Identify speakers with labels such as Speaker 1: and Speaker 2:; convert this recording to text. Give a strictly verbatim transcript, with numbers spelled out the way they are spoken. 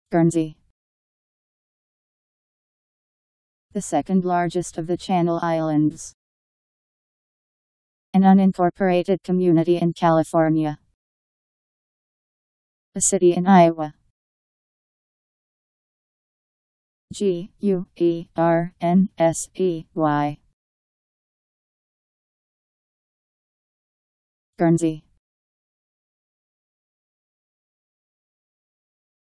Speaker 1: Guernsey. The second largest of the Channel Islands. An unincorporated community in California. A city in Iowa. G U E R N S E Y. Guernsey.